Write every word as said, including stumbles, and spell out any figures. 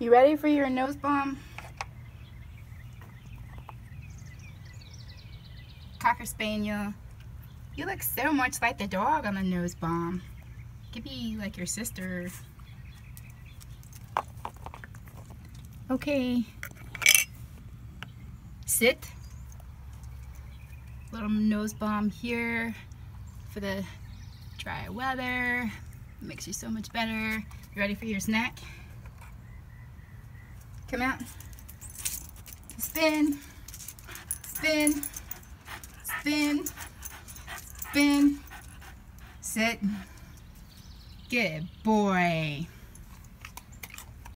You ready for your nose balm? Cocker Spaniel. You look so much like the dog on the nose balm. Could be like your sister. Okay. Sit. Little nose balm here for the dry weather. Makes you so much better. You ready for your snack? Come out. Spin. Spin. Spin. Spin. Sit. Good boy.